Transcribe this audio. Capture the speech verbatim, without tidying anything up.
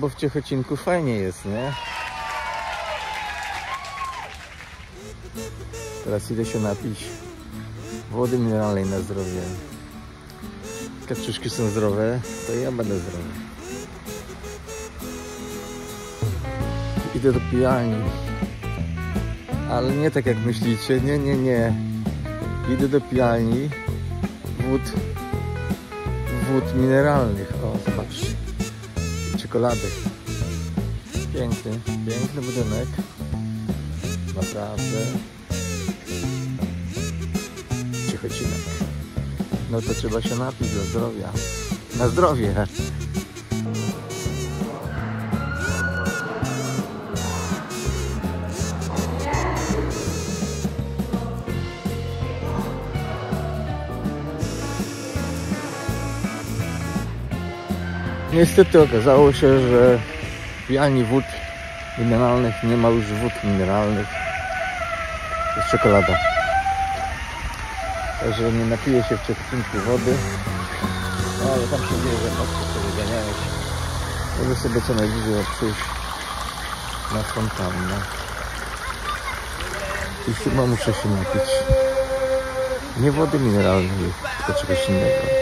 bo w Ciechocinku fajnie jest, nie? Teraz idę się napić wody mineralnej na zdrowie. Kaczuszki są zdrowe, to ja będę zdrowy. Idę do pijalni. Ale nie tak jak myślicie, nie, nie, nie. Idę do pijalni wód, wód mineralnych. O, zobaczcie. I czekolady. Piękny, piękny budynek. Naprawdę. Ciechocinek. No to trzeba się napić do zdrowia. Na zdrowie. Niestety okazało się, że w pijalni wód mineralnych nie ma już wód mineralnych. To jest czekolada. Także nie napiję się w Ciechocinku wody. No, ale tam się dzieje, że mocno sobie ganiałeś. Mogę sobie co najbliżej przyjść na fontannę. I chyba muszę się napić nie wody mineralnej, tylko czegoś innego.